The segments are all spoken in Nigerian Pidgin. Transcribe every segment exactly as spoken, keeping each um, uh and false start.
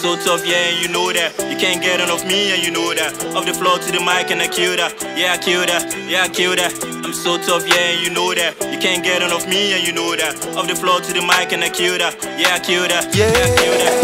so tough, yeah, and you know that. You can't get enough me, and you know that. Off the floor to the mic, and I kill that. Yeah, I kill that. Yeah, I kill that. I'm so tough, yeah, and you know that. You can't get enough me, and you know that. Off the floor to the mic, and I kill that. Yeah, I kill that. Yeah, I kill that.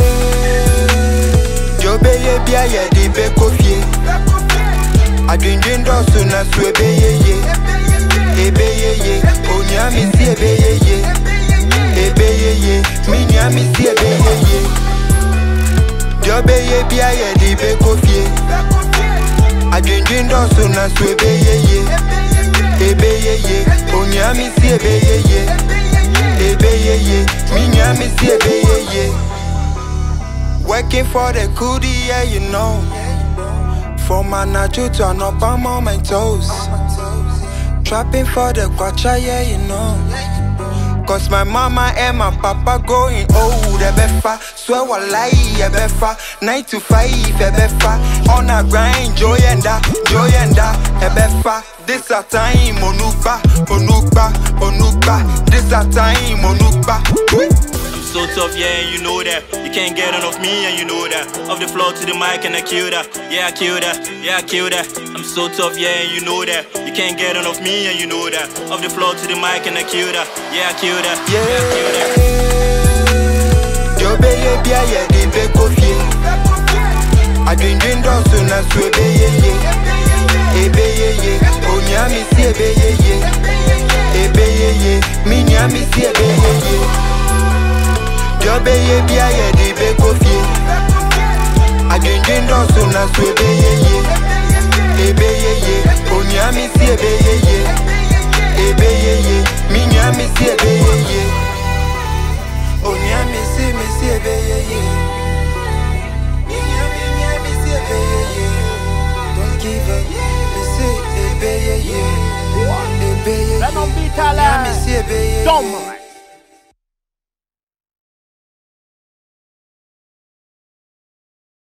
Ebeye Yie di be kofie. Adwindwin dɔso na so Ebeye Yie. Ebeye Yie, onyami si Ebeye Yie. Ebeye Yie, mi nyami si Ebeye Yie. Ebeye Yie di be kofie. Adwindwin dɔso na so Ebeye Yie. Ebeye Yie, onyami si Ebeye Yie. Ebeye Yie, mi nyami si Ebeye Yie. Working for the goodie, yeah, you know. From Manajo to an up, I'm on my toes. Trapping for the kwacha, yeah, you know. Cause my mama and my papa going old, ebefa. Swear walai, ebefa. Nine to five, ebefa. On a grind, joy and that, joy and that, ebefa. This a time, onuba, onuba, onuba. This a time, onuba. So tough, yeah, and you know that. You can't get enough me, and you know that. Off the floor to the mic, and I kill that. Yeah, I kill that. Yeah, I kill that. I'm so tough, yeah, and you know that. You can't get enough me, and you know that. Off the floor to the mic, and I kill that. Yeah, I kill that. Yeah, I kill that. Ebeye Yie di be kofie. Adwindwin dɔso na so Ebeye Yie. Ebeye Yie, onyami si Ebeye Yie. Ebeye Yie, mi nyami si Ebeye Yie. Ebeye Yie di be kofie. Adwindwin dɔso na so Ebeye Yie. Ebeye Yie, onyami si Ebeye Yie. Ebeye Yie, mi nyami si Ebeye Yie. Onyami si mi si Ebeye Yie. Mi nyami nyami si Ebeye Yie. Don't give up, mi si Ebeye Yie. Ebeye Yie, Vernomdj nyami si Ebeye Yie.